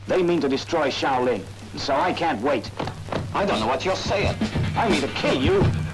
They mean to destroy Shaolin, so I can't wait. I don't know what you're saying. I mean to kill you.